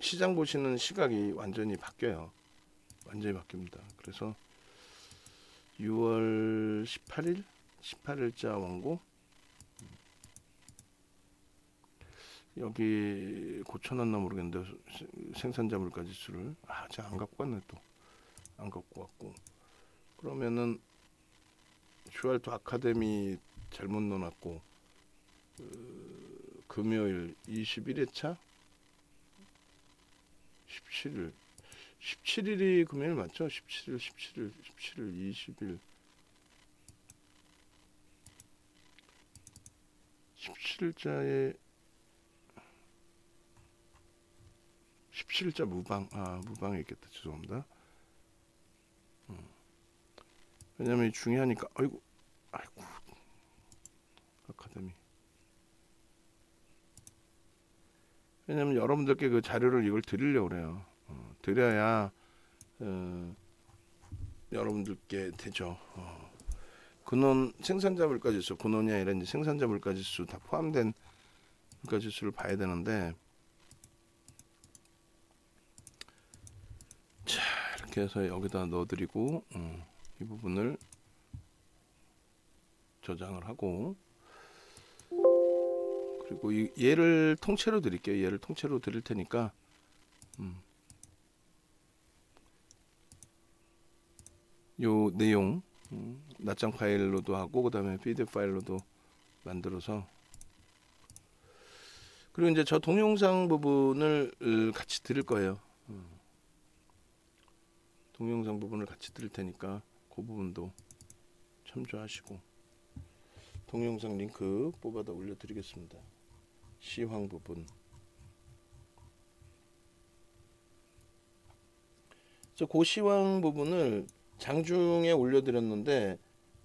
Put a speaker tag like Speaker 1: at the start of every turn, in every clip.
Speaker 1: 시장 보시는 시각이 완전히 바뀌어요. 완전히 바뀝니다. 그래서 6월 18일자 원고 여기 고쳐놨나 모르겠는데 생산자 물가지수를 제가 안 갖고 왔네. 또 안 갖고 왔고, 그러면은 슈알토 아카데미 잘못 넣어놨고, 금요일 21회차 17일이 금요일 맞죠? 17일 20일 17일자에 17일자 무방에 있겠다. 죄송합니다. 왜냐면 중요하니까. 아이고 아카데미. 왜냐면 여러분들께 그 자료를 이걸 드리려고 그래요. 드려야 여러분들께 되죠. 근원 생산자 물가지수, 근원이 아니라 이제 생산자 물가지수 다 포함된 물가지수를 봐야 되는데, 자 이렇게 해서 여기다 넣어드리고 이 부분을 저장을 하고, 그리고 얘를 통째로 드릴게요. 얘를 통째로 드릴 테니까 요 내용 낱장 파일로도 하고, 그 다음에 PDF 파일로도 만들어서, 그리고 이제 저 동영상 부분을 같이 드릴 거예요. 동영상 부분을 같이 드릴 테니까 그 부분도 참조하시고, 동영상 링크 뽑아다 올려드리겠습니다. 시황 부분. 그래서 그 시황 부분을 장중에 올려드렸는데,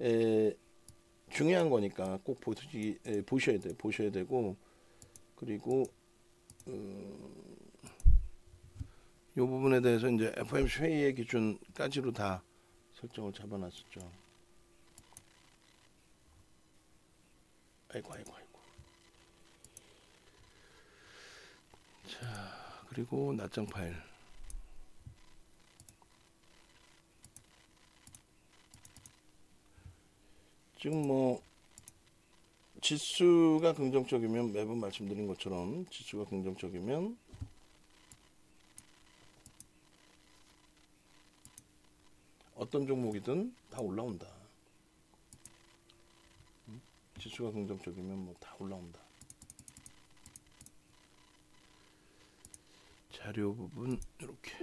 Speaker 1: 중요한 거니까 꼭 보셔야 되고, 그리고 이 부분에 대해서 이제 FOMC 회의의 기준까지로 다 설정을 잡아놨었죠. 아이고. 자, 그리고 낱장 파일. 지금 뭐 지수가 긍정적이면, 매번 말씀드린 것처럼 지수가 긍정적이면 어떤 종목이든 다 올라온다. 지수가 긍정적이면 뭐 다 올라온다. 자료 부분 이렇게.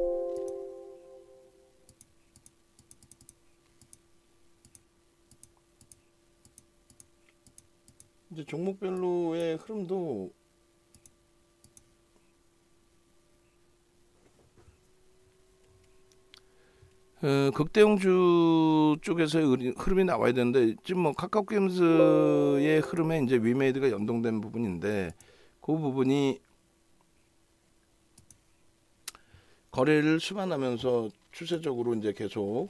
Speaker 1: 이제 종목별로의 흐름도 극대형주 쪽에서의 흐름이 나와야 되는데, 지금 뭐 카카오게임즈의 흐름에 이제 위메이드가 연동된 부분인데, 그 부분이 거래를 수반하면서 추세적으로 이제 계속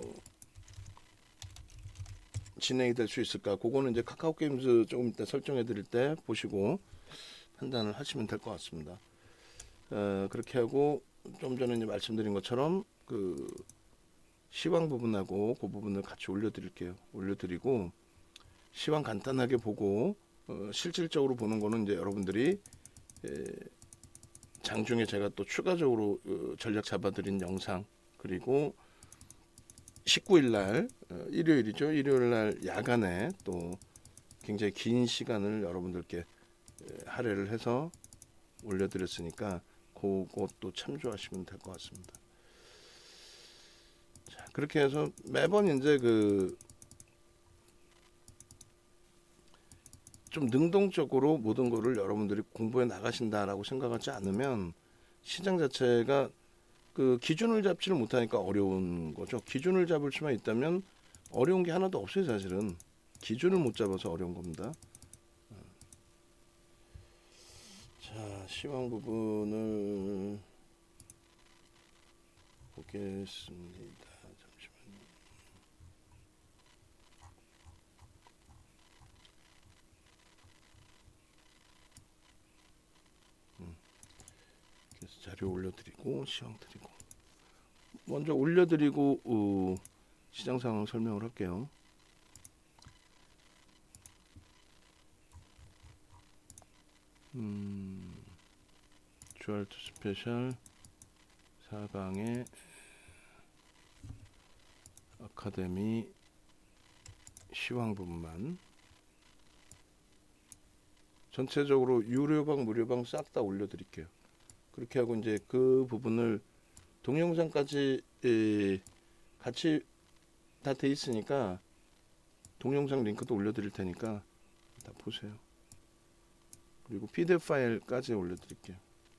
Speaker 1: 진행이 될 수 있을까? 그거는 이제 카카오게임즈 조금 이따 설정해 드릴 때 보시고 판단을 하시면 될 것 같습니다. 그렇게 하고, 좀 전에 이제 말씀드린 것처럼 그 시황 부분하고 그 부분을 같이 올려드리고, 시황 간단하게 보고 실질적으로 보는 거는 이제 여러분들이 장중에 제가 또 추가적으로 전략 잡아드린 영상, 그리고 19일 날 일요일이죠. 일요일 날 야간에 또 굉장히 긴 시간을 여러분들께 할애를 해서 올려드렸으니까 그것도 참조하시면 될 것 같습니다. 자, 그렇게 해서 매번 이제 좀 능동적으로 모든 거를 여러분들이 공부해 나가신다라고 생각하지 않으면 시장 자체가 그 기준을 잡지를 못하니까 어려운 거죠. 기준을 잡을 수만 있다면 어려운 게 하나도 없어요. 사실은 기준을 못 잡아서 어려운 겁니다. 자, 시황 부분을 보겠습니다. 잠시만요. 그래서 자료 올려드리고 시황 드리고 먼저 올려드리고 시장 상황 설명을 할게요. 주알투 스페셜 4강의 아카데미 시황 부분만 전체적으로 유료방 무료방 싹 다 올려드릴게요. 그렇게 하고 이제 그 부분을 동영상까지 같이 다 돼 있으니까 동영상 링크도 올려드릴 테니까 다 보세요. 그리고 PDF 파일까지 올려드릴게요.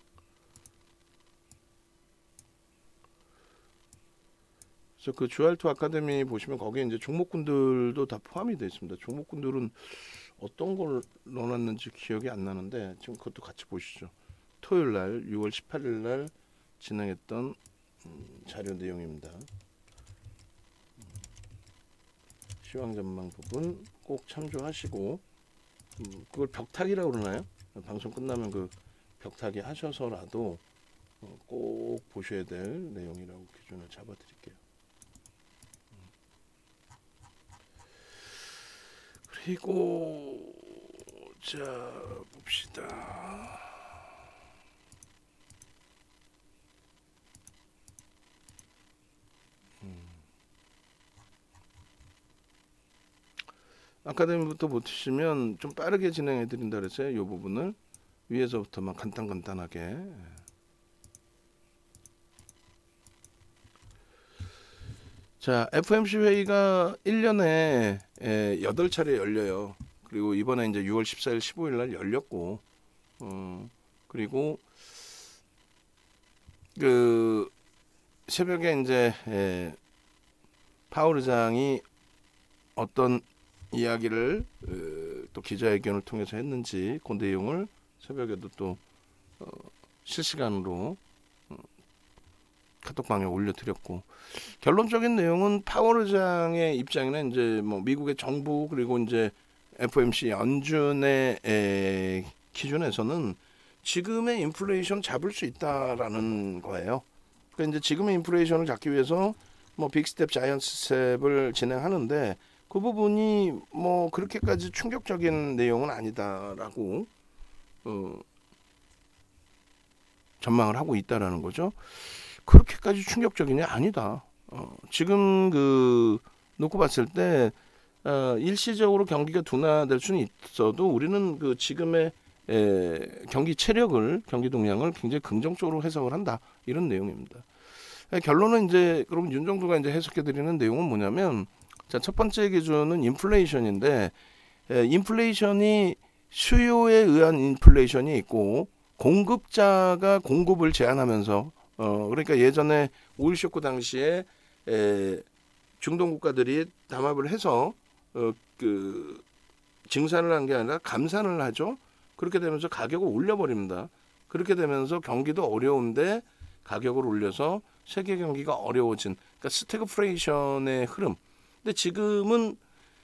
Speaker 1: 그래서 그 주알투 아카데미 보시면 거기에 이제 종목군들도 다 포함이 되어 있습니다. 종목군들은 어떤 걸 넣어놨는지 기억이 안 나는데 지금 그것도 같이 보시죠. 토요일 날 6월 18일 날 진행했던 자료 내용입니다. 시황 전망 부분 꼭 참조하시고 그걸 벽타기라고 그러나요? 방송 끝나면 그 벽타기 하셔서라도 꼭 보셔야 될 내용이라고 기준을 잡아드릴게요. 그리고 자 봅시다. 아카데미부터 보시면 좀 빠르게 진행해 드린다 그랬어요. 이 부분을 위에서부터만 간단하게. 자, FOMC 회의가 1년에 8차례 열려요. 그리고 이번에 이제 6월 14일, 15일 날 열렸고, 그리고 그 새벽에 이제 파월 의장이 어떤 이야기를 또 기자회견을 통해서 했는지 그 내용을 새벽에도 또 실시간으로 카톡방에 올려드렸고, 결론적인 내용은 파월 의장의 입장에는 이제 뭐 미국의 정부 그리고 이제 FOMC 연준의 기준에서는 지금의 인플레이션 잡을 수 있다라는 거예요. 그러니까 이제 지금의 인플레이션을 잡기 위해서 뭐 빅스텝, 자이언트 스텝을 진행하는데 그 부분이 뭐 그렇게까지 충격적인 내용은 아니다라고 전망을 하고 있다라는 거죠. 그렇게까지 충격적이냐? 아니다. 지금 그 놓고 봤을 때 일시적으로 경기가 둔화될 수는 있어도 우리는 그 지금의 경기 체력을, 경기 동향을 굉장히 긍정적으로 해석을 한다, 이런 내용입니다. 결론은 이제 그럼 윤정두가 이제 해석해 드리는 내용은 뭐냐면, 자, 첫 번째 기준은 인플레이션인데, 인플레이션이 수요에 의한 인플레이션이 있고 공급자가 공급을 제한하면서 그러니까 예전에 오일 쇼크 당시에 중동 국가들이 담합을 해서 그 증산을 한 게 아니라 감산을 하죠. 그렇게 되면서 가격을 올려버립니다. 그렇게 되면서 경기도 어려운데 가격을 올려서 세계 경기가 어려워진, 그러니까 스태그플레이션의 흐름. 근데 지금은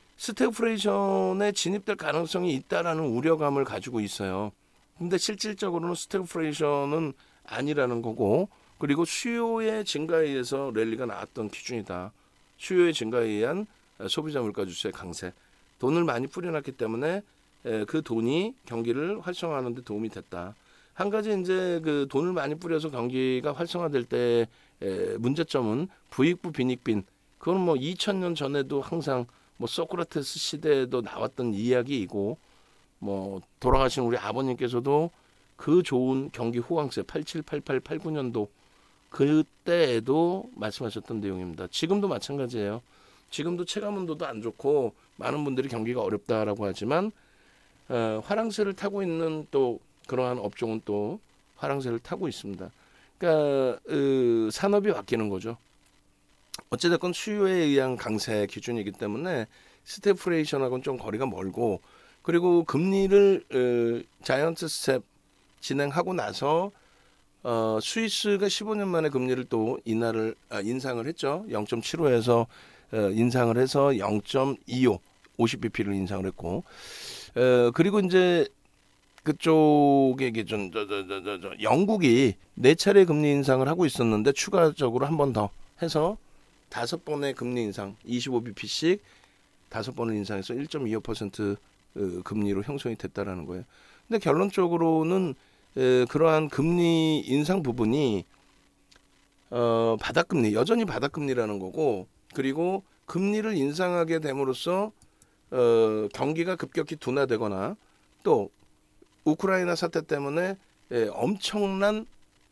Speaker 1: 스태그플레이션에 진입될 가능성이 있다라는 우려감을 가지고 있어요. 근데 실질적으로는 스태그플레이션은 아니라는 거고, 그리고 수요의 증가에 의해서 랠리가 나왔던 기준이다. 수요의 증가에 의한 소비자 물가 지수의 강세. 돈을 많이 뿌려놨기 때문에 그 돈이 경기를 활성화하는 데 도움이 됐다. 한 가지 이제 그 돈을 많이 뿌려서 경기가 활성화될 때 문제점은 부익부 빈익빈. 그건 뭐 2000년 전에도 항상 뭐 소크라테스 시대에도 나왔던 이야기이고, 뭐 돌아가신 우리 아버님께서도 그 좋은 경기 호황세 87, 88, 89년도 그때에도 말씀하셨던 내용입니다. 지금도 마찬가지예요. 지금도 체감 온도도 안 좋고 많은 분들이 경기가 어렵다라고 하지만 화랑세를 타고 있는 또 그러한 업종은 또 화랑세를 타고 있습니다. 그러니까 산업이 바뀌는 거죠. 어찌됐건 수요에 의한 강세 기준이기 때문에 스태그플레이션하고는 좀 거리가 멀고, 그리고 금리를 자이언트 스텝 진행하고 나서 스위스가 15년 만에 금리를 또 인상을 했죠. 0.75에서 인상을 해서 0.25 50bp를 인상을 했고, 그리고 이제 그쪽에 이게 영국이 4차례 금리 인상을 하고 있었는데 추가적으로 한 번 더 해서 5번의 금리 인상 25bp씩 5번을 인상해서 1.25% 금리로 형성이 됐다라는 거예요. 근데 결론적으로는 그러한 금리 인상 부분이 바닥금리, 여전히 바닥금리라는 거고, 그리고 금리를 인상하게 됨으로써 경기가 급격히 둔화되거나 또 우크라이나 사태 때문에 엄청난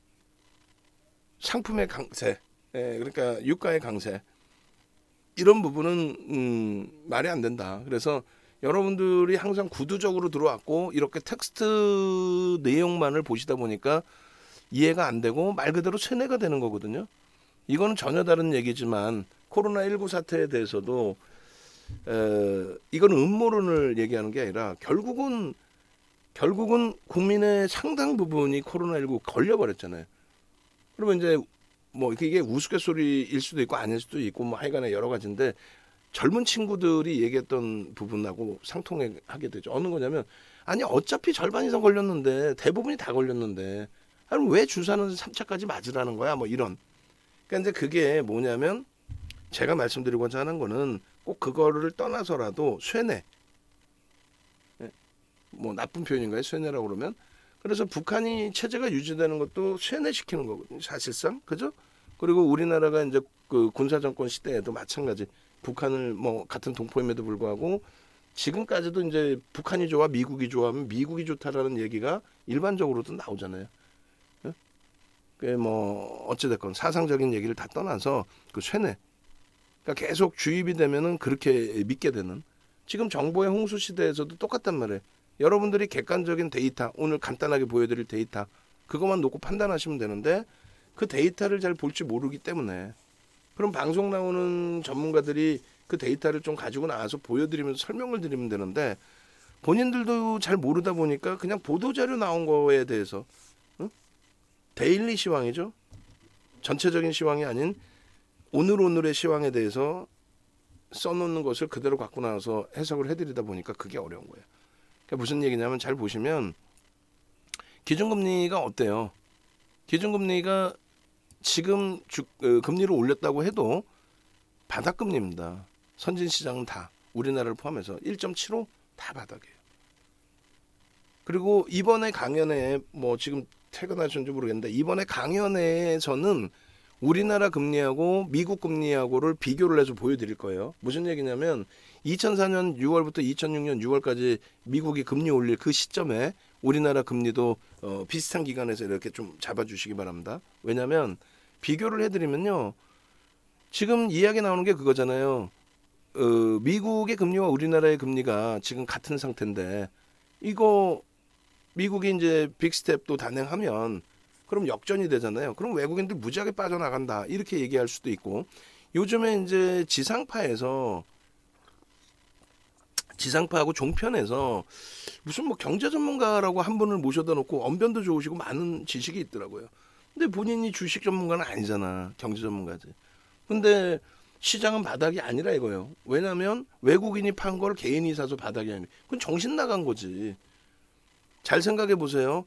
Speaker 1: 상품의 강세, 그러니까 유가의 강세, 이런 부분은 말이 안 된다. 그래서 여러분들이 항상 구두적으로 들어왔고 이렇게 텍스트 내용만을 보시다 보니까 이해가 안 되고 말 그대로 세뇌가 되는 거거든요. 이거는 전혀 다른 얘기지만 코로나19 사태에 대해서도 이건 음모론을 얘기하는 게 아니라 결국은 국민의 상당 부분이 코로나19 걸려버렸잖아요. 그러면 이제 뭐 이게 우스갯소리일 수도 있고 아닐 수도 있고 뭐 하여간에 여러 가지인데 젊은 친구들이 얘기했던 부분하고 상통하게 되죠. 어느 거냐면 아니 어차피 절반 이상 걸렸는데 대부분이 다 걸렸는데 아니 왜 주사는 3차까지 맞으라는 거야 뭐 이런. 그러니까 이제 그게 뭐냐면 제가 말씀드리고자 하는 거는 꼭 그거를 떠나서라도 쇠뇌, 뭐 나쁜 표현인가요? 쇠뇌라고 그러면. 그래서 북한이 체제가 유지되는 것도 쇠뇌시키는 거거든요. 사실상 그죠? 그리고 우리나라가 이제 그 군사정권 시대에도 마찬가지. 북한을 뭐 같은 동포임에도 불구하고 지금까지도 이제 북한이 좋아 미국이 좋아하면 미국이 좋다라는 얘기가 일반적으로도 나오잖아요. 그게 뭐 어찌됐건 사상적인 얘기를 다 떠나서 그 쇠뇌, 그러니까 계속 주입이 되면은 그렇게 믿게 되는. 지금 정보의 홍수 시대에서도 똑같단 말이에요. 여러분들이 객관적인 데이터, 오늘 간단하게 보여드릴 데이터 그것만 놓고 판단하시면 되는데 그 데이터를 잘 볼지 모르기 때문에 그럼 방송 나오는 전문가들이 그 데이터를 좀 가지고 나와서 보여드리면서 설명을 드리면 되는데 본인들도 잘 모르다 보니까 그냥 보도자료 나온 거에 대해서 데일리 시황이죠. 전체적인 시황이 아닌 오늘의 시황에 대해서 써놓는 것을 그대로 갖고 나와서 해석을 해드리다 보니까 그게 어려운 거예요. 그러니까 무슨 얘기냐면 잘 보시면 기준금리가 어때요? 기준금리가 지금 금리를 올렸다고 해도 바닥금리입니다. 선진시장은 다 우리나라를 포함해서 1.75 다 바닥이에요. 그리고 이번에 강연에 뭐 지금 퇴근하셨는지 모르겠는데 이번에 강연회에서는 우리나라 금리하고 미국 금리하고를 비교를 해서 보여드릴 거예요. 무슨 얘기냐면 2004년 6월부터 2006년 6월까지 미국이 금리 올릴 그 시점에 우리나라 금리도 비슷한 기간에서 이렇게 좀 잡아주시기 바랍니다. 왜냐하면 비교를 해드리면요. 지금 이야기 나오는 게 그거잖아요. 미국의 금리와 우리나라의 금리가 지금 같은 상태인데 이거 미국이 이제 빅스텝도 단행하면 그럼 역전이 되잖아요. 그럼 외국인들 무지하게 빠져나간다 이렇게 얘기할 수도 있고 요즘에 이제 지상파하고 종편에서 무슨 뭐 경제 전문가라고 한 분을 모셔다 놓고 언변도 좋으시고 많은 지식이 있더라고요. 근데 본인이 주식 전문가는 아니잖아. 경제 전문가지. 근데 시장은 바닥이 아니라 이거예요. 왜냐하면 외국인이 판 걸 개인이 사서 바닥이 아니에요. 그건 정신 나간 거지. 잘 생각해 보세요.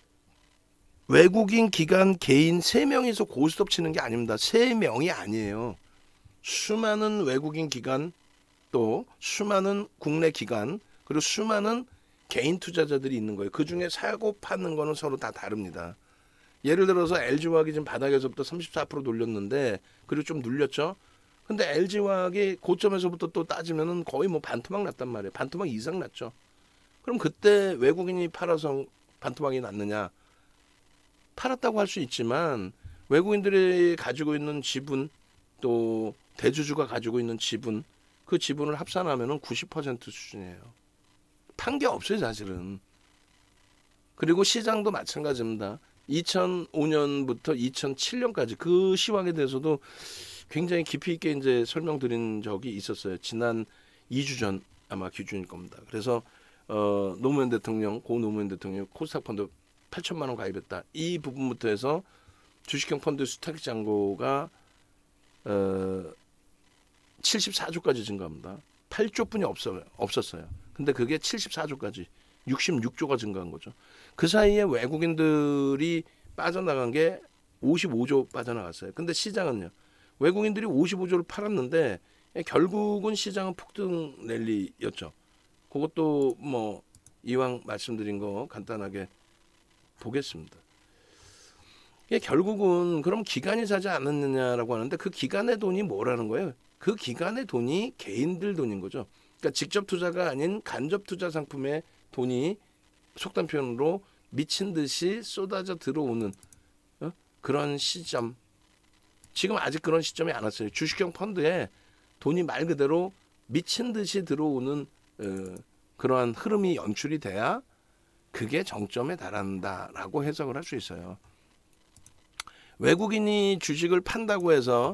Speaker 1: 외국인 기관 개인 3명이서 고스톱 치는 게 아닙니다. 3명이 아니에요. 수많은 외국인 기관 또 수많은 국내 기관 그리고 수많은 개인 투자자들이 있는 거예요. 그중에 사고 파는 거는 서로 다 다릅니다. 예를 들어서 LG화학이 지금 바닥에서부터 34% 돌렸는데 그리고 좀 눌렸죠. 근데 LG화학이 고점에서부터 또 따지면은 거의 뭐 반토막 났단 말이에요. 반토막 이상 났죠. 그럼 그때 외국인이 팔아서 반토막이 났느냐? 팔았다고 할 수 있지만 외국인들이 가지고 있는 지분 또 대주주가 가지고 있는 지분 그 지분을 합산하면은 90% 수준이에요. 판 게 없어요 사실은. 그리고 시장도 마찬가지입니다. 2005년부터 2007년까지 그 시황에 대해서도 굉장히 깊이 있게 이제 설명드린 적이 있었어요. 지난 2주 전 아마 기준일 겁니다. 그래서 노무현 대통령, 고 노무현 대통령 코스닥 펀드 8천만 원 가입했다. 이 부분부터 해서 주식형 펀드 수탁 잔고가 74조까지 증가합니다. 8조뿐이 없었어요. 근데 그게 74조까지 66조가 증가한 거죠. 그 사이에 외국인들이 빠져나간 게 55조 빠져나갔어요. 근데 시장은요. 외국인들이 55조를 팔았는데 결국은 시장은 폭등 랠리였죠. 그것도 뭐 이왕 말씀드린 거 간단하게 보겠습니다. 이게 결국은 그럼 기관이 사지 않았느냐라고 하는데 그 기관의 돈이 뭐라는 거예요? 그 기관의 돈이 개인들 돈인 거죠. 그러니까 직접 투자가 아닌 간접 투자 상품에 돈이 속단 표현으로 미친 듯이 쏟아져 들어오는 그런 시점. 지금 아직 그런 시점이 안 왔어요. 주식형 펀드에 돈이 말 그대로 미친 듯이 들어오는 그러한 흐름이 연출이 돼야 그게 정점에 달한다라고 해석을 할 수 있어요. 외국인이 주식을 판다고 해서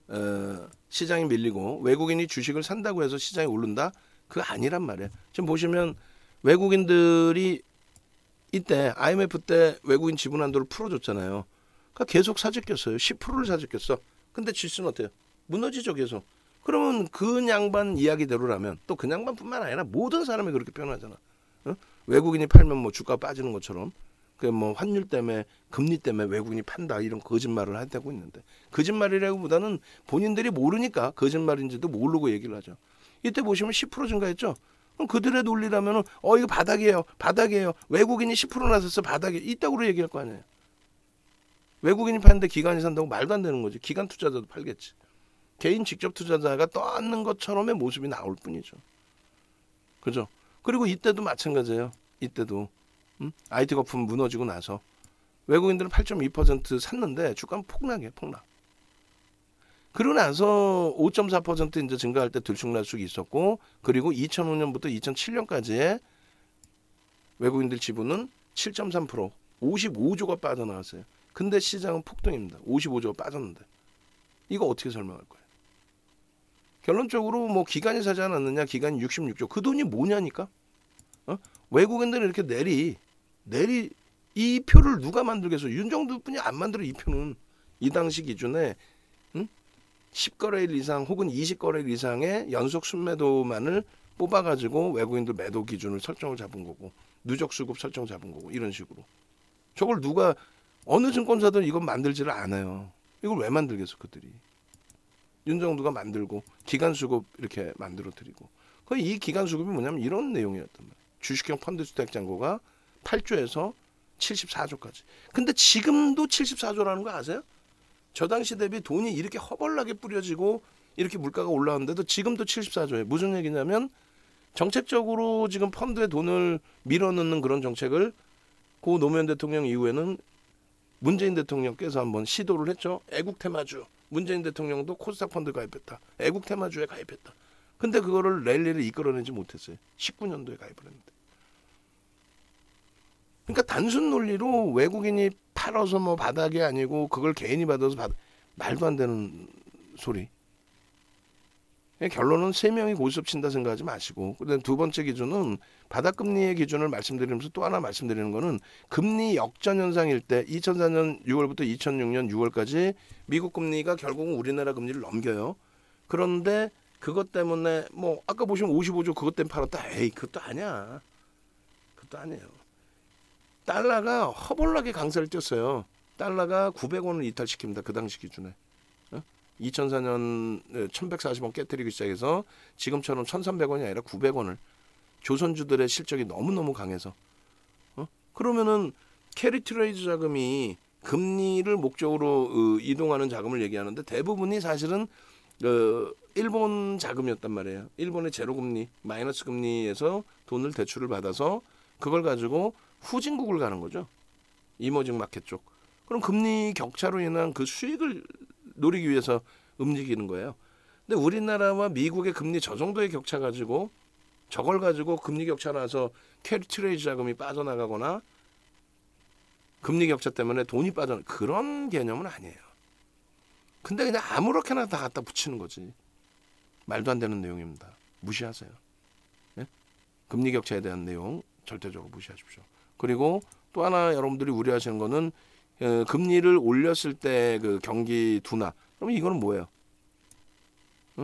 Speaker 1: 시장이 밀리고 외국인이 주식을 산다고 해서 시장이 오른다? 그거 아니란 말이에요. 지금 보시면 외국인들이 이때 IMF 때 외국인 지분 한도를 풀어줬잖아요. 그러니까 계속 사재꼈어요. 10%를 사재꼈어. 근데 지수는 어때요? 무너지죠 계속. 그러면 그 양반 이야기대로라면 또 그 양반뿐만 아니라 모든 사람이 그렇게 표현하잖아. 외국인이 팔면 뭐 주가 빠지는 것처럼 그 뭐 환율 때문에 금리 때문에 외국인이 판다 이런 거짓말을 하고 있는데 거짓말이라기보다는 본인들이 모르니까 거짓말인지도 모르고 얘기를 하죠. 이때 보시면 10% 증가했죠. 그럼 그들의 논리라면은 이거 바닥이에요. 바닥이에요. 외국인이 10% 나섰어. 바닥이 있다고 얘기할 거 아니에요. 외국인이 파는데 기관이 산다고 말도 안 되는 거지. 기관 투자자도 팔겠지. 개인 직접 투자자가 떠안는 것처럼의 모습이 나올 뿐이죠. 그죠? 그리고 이때도 마찬가지예요. 이때도 IT 거품 무너지고 나서 외국인들은 8.2% 샀는데 주가는 폭락이에요. 폭락. 그러고 나서 5.4% 이제 증가할 때 들쑥날쑥 있었고 그리고 2005년부터 2007년까지의 외국인들 지분은 7.3% 55조가 빠져나왔어요. 근데 시장은 폭등입니다. 55조가 빠졌는데 이거 어떻게 설명할 거예요? 결론적으로 뭐 기관이 사지 않았느냐, 기관이 66조 그 돈이 뭐냐니까. 외국인들은 이렇게 내리 이 표를 누가 만들겠어? 윤정두뿐이 안 만들어. 이 표는 이 당시 기준에 10거래일 이상 혹은 20거래일 이상의 연속 순매도만을 뽑아가지고 외국인들 매도 기준을 설정을 잡은 거고 누적 수급 설정 잡은 거고 이런 식으로. 저걸 누가 어느 증권사든 이건 만들지를 않아요. 이걸 왜 만들겠어 그들이. 윤정두가 만들고 기간 수급 이렇게 만들어 드리고 이 기간 수급이 뭐냐면 이런 내용이었단 말이에요. 주식형 펀드 주택 잔고가 8조에서 74조까지. 근데 지금도 74조라는 거 아세요? 저 당시 대비 돈이 이렇게 허벌나게 뿌려지고 이렇게 물가가 올라왔는데도 지금도 74조예요. 무슨 얘기냐면 정책적으로 지금 펀드에 돈을 밀어넣는 그런 정책을 고 노무현 대통령 이후에는 문재인 대통령께서 한번 시도를 했죠. 애국 테마주. 문재인 대통령도 코스닥 펀드 가입했다. 애국 테마주에 가입했다. 근데 그거를 랠리를 이끌어내지 못했어요. 19년도에 가입을 했는데. 그러니까 단순 논리로 외국인이 팔아서 뭐 바닥이 아니고 그걸 개인이 받아서 말도 안 되는 소리. 결론은 3명이 고스톱 친다 생각하지 마시고. 그다음 두 번째 기준은 바닥금리의 기준을 말씀드리면서 또 하나 말씀드리는 거는 금리 역전 현상일 때 2004년 6월부터 2006년 6월까지 미국 금리가 결국은 우리나라 금리를 넘겨요. 그런데 그것 때문에 뭐 아까 보시면 55조 그것 때문에 팔았다. 에이 그것도 아니야. 그것도 아니에요. 달러가 허벌나게 강세를 띄었어요. 달러가 900원을 이탈시킵니다. 그 당시 기준에. 2004년 1140원 깨뜨리기 시작해서 지금처럼 1300원이 아니라 900원을 조선주들의 실적이 너무너무 강해서 그러면은 캐리 트레이드 자금이 금리를 목적으로 이동하는 자금을 얘기하는데 대부분이 사실은 일본 자금이었단 말이에요. 일본의 제로금리, 마이너스 금리에서 돈을 대출을 받아서 그걸 가지고 후진국을 가는 거죠. 이머징 마켓 쪽. 그럼 금리 격차로 인한 그 수익을 노리기 위해서 움직이는 거예요. 근데 우리나라와 미국의 금리 저 정도의 격차 가지고 저걸 가지고 금리 격차 나서 캐리 트레이드 자금이 빠져나가거나 금리 격차 때문에 돈이 빠져나 그런 개념은 아니에요. 근데 그냥 아무렇게나 다 갖다 붙이는 거지. 말도 안 되는 내용입니다. 무시하세요. 네? 금리 격차에 대한 내용 절대적으로 무시하십시오. 그리고 또 하나 여러분들이 우려하시는 거는 금리를 올렸을 때 그 경기 둔화. 그러면 이거는 뭐예요?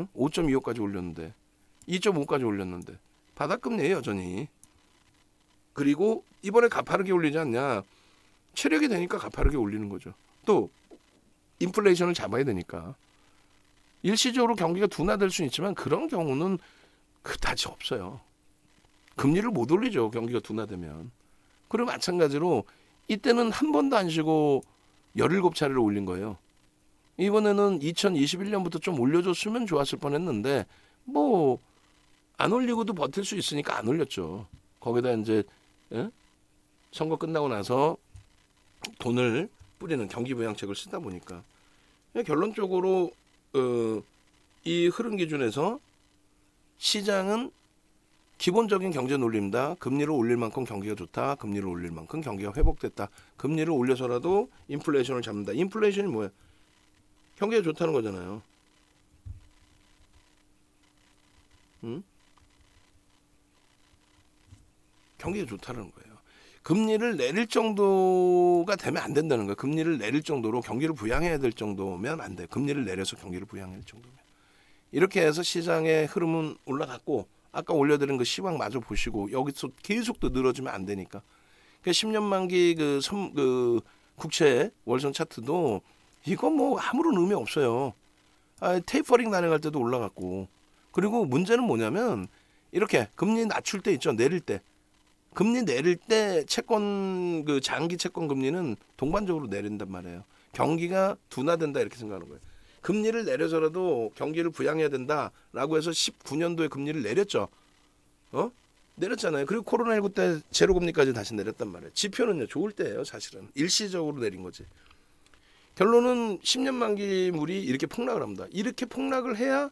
Speaker 1: 5.25까지 올렸는데 2.5까지 올렸는데 바닥금리예요 여전히. 그리고 이번에 가파르게 올리지 않냐. 체력이 되니까 가파르게 올리는 거죠. 또 인플레이션을 잡아야 되니까. 일시적으로 경기가 둔화될 수는 있지만 그런 경우는 그다지 없어요. 금리를 못 올리죠. 경기가 둔화되면. 그리고 마찬가지로 이때는 한 번도 안 쉬고 17차례를 올린 거예요. 이번에는 2021년부터 좀 올려줬으면 좋았을 뻔했는데 뭐 안 올리고도 버틸 수 있으니까 안 올렸죠. 거기다 이제 선거 끝나고 나서 돈을 뿌리는 경기부양책을 쓰다 보니까 결론적으로 이 흐름 기준에서 시장은 기본적인 경제 논리입니다. 금리를 올릴 만큼 경기가 좋다. 금리를 올릴 만큼 경기가 회복됐다. 금리를 올려서라도 인플레이션을 잡는다. 인플레이션이 뭐야? 경기가 좋다는 거잖아요. 응? 경기가 좋다는 거예요. 금리를 내릴 정도가 되면 안 된다는 거예요. 금리를 내릴 정도로 경기를 부양해야 될 정도면 안 돼. 금리를 내려서 경기를 부양해야 될 정도면. 이렇게 해서 시장의 흐름은 올라갔고 아까 올려드린 그 시황 마저 보시고 여기서 계속 또 늘어지면 안 되니까. 그 10년 만기 그 국채 월선 차트도 이거 뭐 아무런 의미 없어요. 테이퍼링 단행할 때도 올라갔고. 그리고 문제는 뭐냐면 이렇게 금리 낮출 때 있죠. 내릴 때. 금리 내릴 때 채권 그 장기 채권 금리는 동반적으로 내린단 말이에요. 경기가 둔화된다 이렇게 생각하는 거예요. 금리를 내려서라도 경기를 부양해야 된다라고 해서 19년도에 금리를 내렸죠. 내렸잖아요. 그리고 코로나19 때 제로금리까지 다시 내렸단 말이에요. 지표는요 좋을 때예요. 사실은 일시적으로 내린 거지. 결론은 10년 만기물이 이렇게 폭락을 합니다. 이렇게 폭락을 해야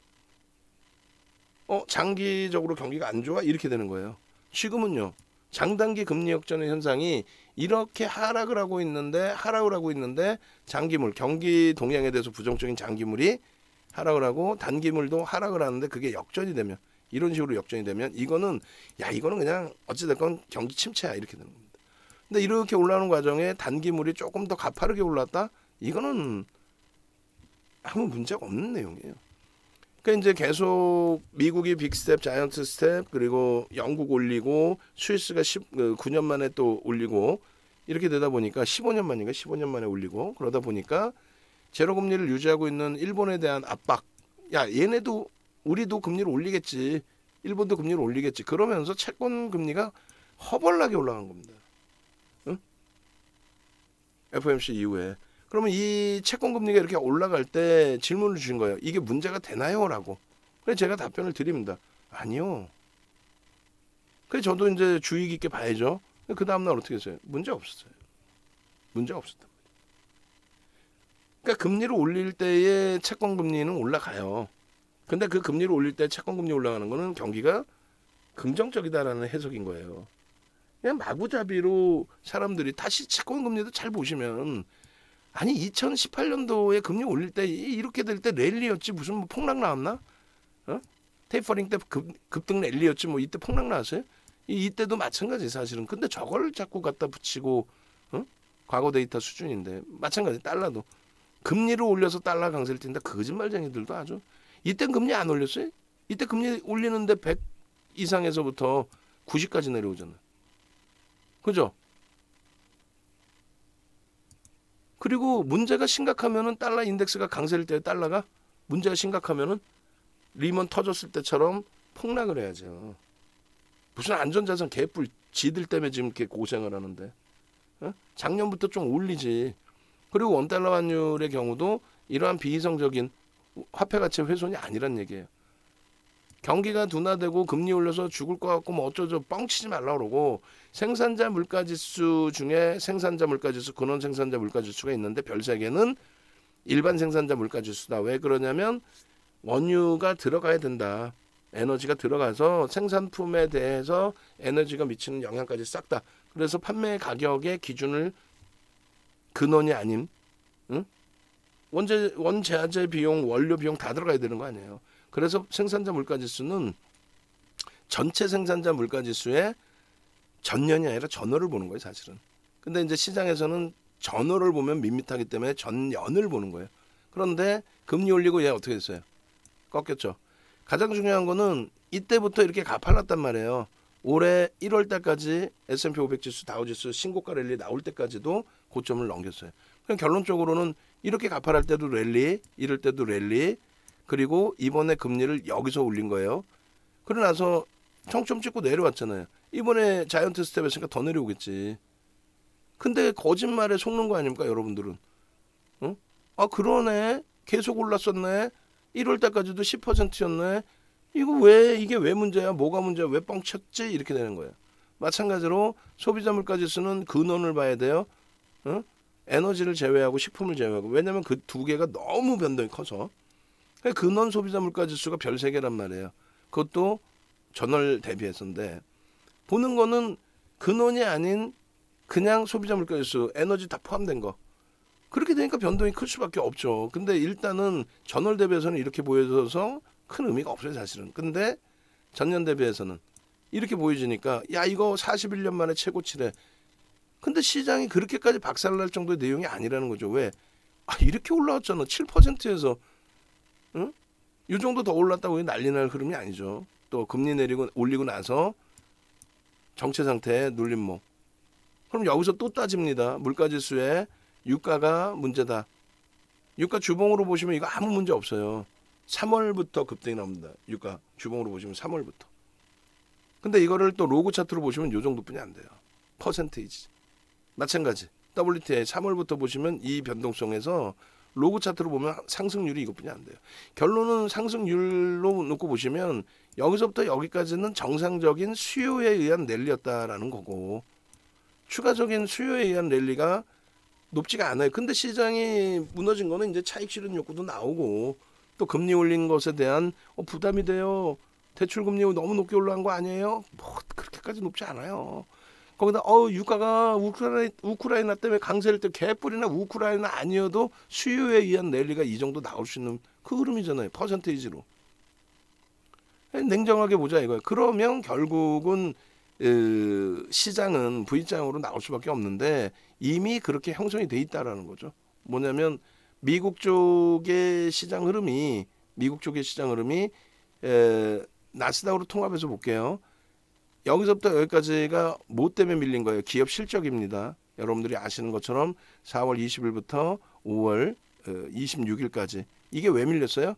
Speaker 1: 장기적으로 경기가 안 좋아 이렇게 되는 거예요. 지금은요 장단기 금리 역전의 현상이 이렇게 하락을 하고 있는데 장기물 경기 동향에 대해서 부정적인 장기물이 하락을 하고 단기물도 하락을 하는데 그게 역전이 되면 이런 식으로 역전이 되면 이거는 그냥 어찌됐건 경기 침체야 이렇게 되는 겁니다. 근데 이렇게 올라오는 과정에 단기물이 조금 더 가파르게 올랐다? 이거는 아무 문제가 없는 내용이에요. 그러니까 이제 계속 미국이 빅스텝, 자이언트 스텝, 그리고 영국 올리고 스위스가 9년 만에 또 올리고 이렇게 되다 보니까 15년 만에 올리고 그러다 보니까 제로 금리를 유지하고 있는 일본에 대한 압박. 얘네도 우리도 금리를 올리겠지. 일본도 금리를 올리겠지. 그러면서 채권 금리가 허벌나게 올라간 겁니다. 응? FOMC 이후에. 그러면 이 채권 금리가 이렇게 올라갈 때 질문을 주신 거예요. 이게 문제가 되나요? 라고. 그래서 제가 답변을 드립니다. 아니요. 그래서 저도 이제 주의 깊게 봐야죠. 그 다음날 어떻게 했어요? 문제 없었어요. 문제가 없었단 말이에요. 그러니까 금리를 올릴 때의 채권 금리는 올라가요. 근데 그 금리를 올릴 때 채권 금리 올라가는 거는 경기가 긍정적이다라는 해석인 거예요. 그냥 마구잡이로 사람들이 다시 채권 금리도 잘 보시면 2018년도에 금리 올릴 때 이렇게 될 때 랠리였지 무슨 뭐 폭락 나왔나? 테이퍼링 때 급등 랠리였지 뭐 이때 폭락 나왔어요? 이때도 마찬가지 사실은. 근데 저걸 자꾸 갖다 붙이고 과거 데이터 수준인데 마찬가지 달러도 금리를 올려서 달러 강세를 띈다. 거짓말쟁이들도 아주. 이땐 금리 안 올렸어요? 이때 금리 올리는데 100 이상에서부터 90까지 내려오잖아요. 그죠? 그리고 문제가 심각하면은 달러 인덱스가 강세일 때 달러가 문제가 심각하면은 리먼 터졌을 때처럼 폭락을 해야죠. 무슨 안전자산 개뿔 지들 때문에 지금 이렇게 고생을 하는데 작년부터 좀 올리지. 그리고 원달러 환율의 경우도 이러한 비이성적인 화폐 가치 훼손이 아니란 얘기예요. 경기가 둔화되고 금리 올려서 죽을 것 같고 뭐 어쩌죠 뻥치지 말라 그러고 생산자 물가지수 중에 생산자 물가지수 근원 생산자 물가지수가 있는데 별 3개는 일반 생산자 물가지수다. 왜 그러냐면 원유가 들어가야 된다. 에너지가 들어가서 생산품에 대해서 에너지가 미치는 영향까지 싹 다. 그래서 판매 가격의 기준을 근원이 아닌 원재재 비용, 원료 비용 다 들어가야 되는 거 아니에요. 그래서 생산자 물가지수는 전체 생산자 물가지수의 전년이 아니라 전월을 보는 거예요, 사실은. 근데 이제 시장에서는 전월을 보면 밋밋하기 때문에 전년을 보는 거예요. 그런데 금리 올리고 얘 어떻게 됐어요? 꺾였죠. 가장 중요한 거는 이때부터 이렇게 가팔랐단 말이에요. 올해 1월 달까지 S&P 500 지수, 다우지수 신고가 랠리 나올 때까지도 고점을 넘겼어요. 그냥 결론적으로는 이렇게 가파랄 때도 랠리, 이럴 때도 랠리, 그리고 이번에 금리를 여기서 올린 거예요. 그러고 나서 정점 찍고 내려왔잖아요. 이번에 자이언트 스텝 했으니까 더 내려오겠지. 근데 거짓말에 속는 거 아닙니까, 여러분들은? 어? 아, 그러네. 계속 올랐었네. 1월 달까지도 10%였네. 이게 왜 문제야? 뭐가 문제야? 왜 뻥쳤지? 이렇게 되는 거예요. 마찬가지로 소비자 물가 지수는 근원을 봐야 돼요. 어? 에너지를 제외하고 식품을 제외하고. 왜냐면 그 두 개가 너무 변동이 커서. 근원 소비자 물가 지수가 별 3개란 말이에요. 그것도 전월 대비해서인데, 보는 거는 근원이 아닌 그냥 소비자 물가 지수, 에너지 다 포함된 거. 그렇게 되니까 변동이 클 수밖에 없죠. 근데 일단은 전월 대비해서는 이렇게 보여져서 큰 의미가 없어요, 사실은. 근데 전년 대비해서는 이렇게 보여지니까 야, 이거 41년 만에 최고치래. 근데 시장이 그렇게까지 박살날 정도의 내용이 아니라는 거죠. 왜? 아, 이렇게 올라왔잖아. 7%에서 응? 이 정도 더 올랐다고 난리 날 흐름이 아니죠. 또 금리 내리고 올리고 나서 정체 상태에 눌림목. 그럼 여기서 또 따집니다. 물가지수에 유가가 문제다. 유가 주봉으로 보시면 이거 아무 문제 없어요. 3월부터 급등이 나옵니다. 유가 주봉으로 보시면 3월부터. 근데 이거를 또 로그 차트로 보시면 이 정도뿐이 안 돼요. 퍼센테이지. 마찬가지. WTI 3월부터 보시면 이 변동성에서 로그 차트로 보면 상승률이 이것뿐이 안 돼요. 결론은 상승률로 놓고 보시면 여기서부터 여기까지는 정상적인 수요에 의한 랠리였다라는 거고, 추가적인 수요에 의한 랠리가 높지가 않아요. 근데 시장이 무너진 거는 이제 차익 실현 욕구도 나오고, 또 금리 올린 것에 대한 부담이 돼요. 대출 금리 너무 높게 올라간 거 아니에요? 뭐 그렇게까지 높지 않아요. 거기다 유가가 우크라이나 때문에 강세일 때 개뿔이나 우크라이나 아니어도 수요에 의한 랠리가 이 정도 나올 수 있는 그 흐름이잖아요. 퍼센테이지로. 냉정하게 보자 이거예요. 그러면 결국은 시장은 V장으로 나올 수밖에 없는데 이미 그렇게 형성이 돼 있다라는 거죠. 뭐냐면 미국 쪽의 시장 흐름이 나스닥으로 통합해서 볼게요. 여기서부터 여기까지가 뭐 때문에 밀린 거예요? 기업 실적입니다. 여러분들이 아시는 것처럼 4월 20일부터 5월 26일까지. 이게 왜 밀렸어요?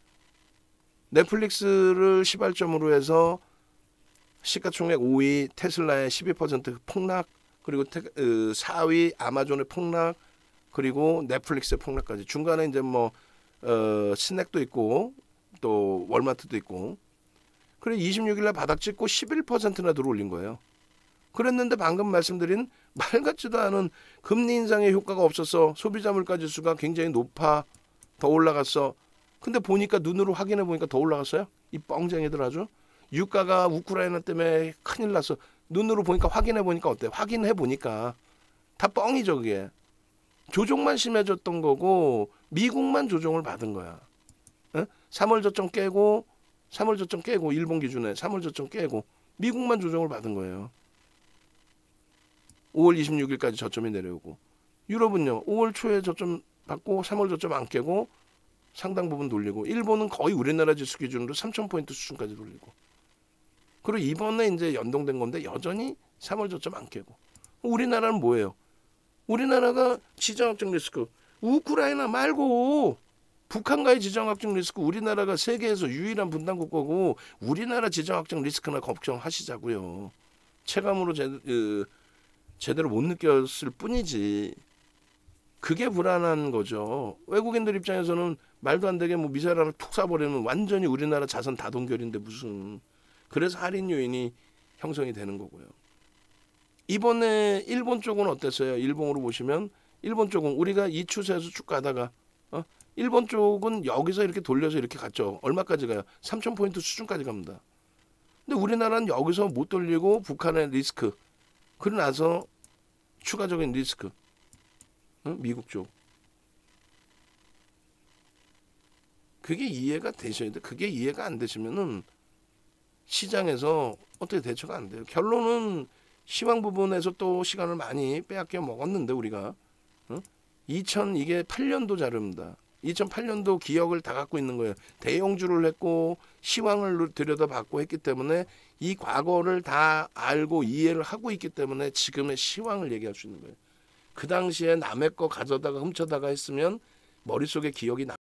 Speaker 1: 넷플릭스를 시발점으로 해서 시가총액 5위 테슬라의 12% 폭락, 그리고 4위 아마존의 폭락, 그리고 넷플릭스의 폭락까지. 중간에 이제 뭐 스낵도 있고 또 월마트도 있고. 그래 26일날 바닥 찍고 11%나 들어올린 거예요. 그랬는데 방금 말씀드린 말 같지도 않은 금리 인상의 효과가 없어서 소비자 물가 지수가 굉장히 높아 더 올라갔어. 근데 보니까 눈으로 확인해 보니까 더 올라갔어요. 이 뻥쟁이들 아주. 유가가 우크라이나 때문에 큰일 났어. 눈으로 보니까 확인해 보니까 어때? 확인해 보니까 다 뻥이죠 그게. 조정만 심해졌던 거고 미국만 조정을 받은 거야. 에? 3월 저점 깨고 일본 기준에 3월 저점 깨고 미국만 조정을 받은 거예요. 5월 26일까지 저점이 내려오고, 유럽은요 5월 초에 저점 받고 3월 저점 안 깨고 상당 부분 돌리고, 일본은 거의 우리나라 지수 기준으로 3,000포인트 수준까지 돌리고, 그리고 이번에 이제 연동된 건데 여전히 3월 저점 안 깨고. 우리나라는 뭐예요? 우리나라가 지정학적 리스크, 우크라이나 말고 북한과의 지정학적 리스크, 우리나라가 세계에서 유일한 분단 국가고 우리나라 지정학적 리스크나 걱정하시자고요. 체감으로 제대로 못 느꼈을 뿐이지. 그게 불안한 거죠. 외국인들 입장에서는 말도 안 되게 뭐 미사일 하나 툭 쏴버리면 완전히 우리나라 자산 다동결인데 무슨. 그래서 할인 요인이 형성이 되는 거고요. 이번에 일본 쪽은 어땠어요? 일본으로 보시면 일본 쪽은 우리가 이 추세에서 쭉 가다가 일본 쪽은 여기서 이렇게 돌려서 이렇게 갔죠. 얼마까지 가요? 3,000포인트 수준까지 갑니다. 근데 우리나라는 여기서 못 돌리고 북한의 리스크, 그러고 나서 추가적인 리스크, 미국 쪽. 그게 이해가 되셔야 돼. 그게 이해가 안 되시면은 시장에서 어떻게 대처가 안 돼요. 결론은 시황 부분에서 또 시간을 많이 빼앗겨 먹었는데 우리가 이게 8년도 자료입니다. 2008년도 기억을 다 갖고 있는 거예요. 대형주를 했고 시황을 들여다봤고 했기 때문에 이 과거를 다 알고 이해를 하고 있기 때문에 지금의 시황을 얘기할 수 있는 거예요. 그 당시에 남의 거 가져다가 훔쳐다가 했으면 머릿속에 기억이